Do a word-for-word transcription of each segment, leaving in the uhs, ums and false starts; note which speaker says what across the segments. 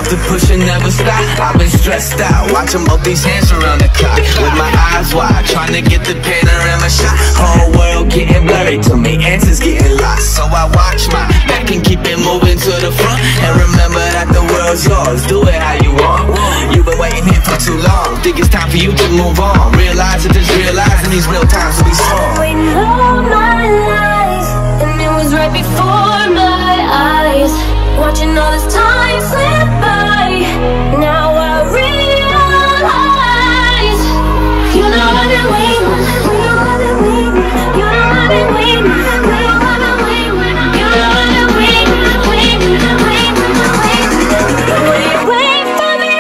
Speaker 1: love to push and never stop. I've been stressed out, watching both these hands around the clock, with my eyes wide, trying to get the panorama shot. Whole world getting blurry to me, answers getting lost. So I watch my back and keep it moving to the front, and remember that the world's yours, do it how you want. You've been waiting here for too long, think it's time for you to move on. Realize that there's realizing these real times will be strong.
Speaker 2: Waiting all my life, and it was right before my eyes, watching all this time slip by. Now I realize, you know I've been waiting, you know I've been waiting, you know I've been waiting, you know I've been waiting, you know I've been waiting, waiting, waiting, waiting. Wait, wait for me.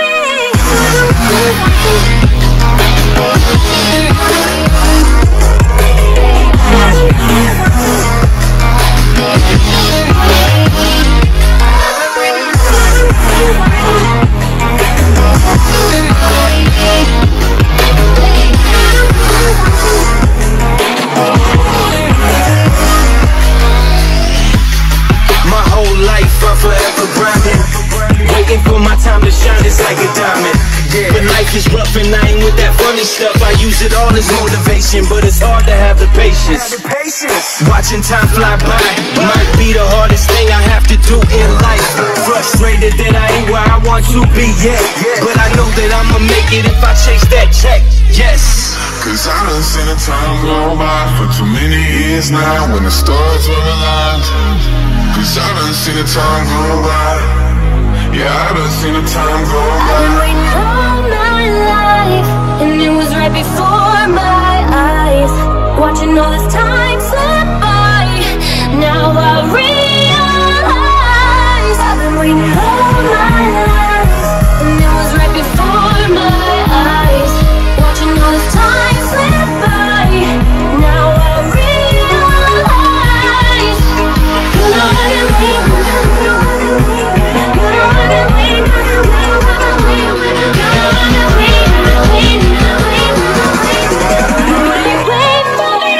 Speaker 1: My whole life I'm forever grinding, waiting for my time to shine, it's like a diamond. Yeah. But life is rough and I ain't with that funny stuff. I use it all as motivation, but it's hard to have the patience. Watching time fly by might be the hardest thing I have to do in life. Frustrated that I ain't where I want to be yet, but I know that I'ma make it if I chase that check. Yes.
Speaker 3: Cause I done seen the time go by for too many years now, when the stars were aligned. Cause I done seen the time go by. Yeah, I done seen the time go by.
Speaker 2: I've been waiting all my life, and it was right before my eyes, watching all this time slip by. Now I realize, I've been waiting all my life, and it was right before my eyes, watching all this time slip by. Now I realize, you know I've been waiting, you know I've been waiting, you know I've been waiting, you know I've been waiting, you know I've been waiting, waiting, waiting, waiting. Wait, wait for me.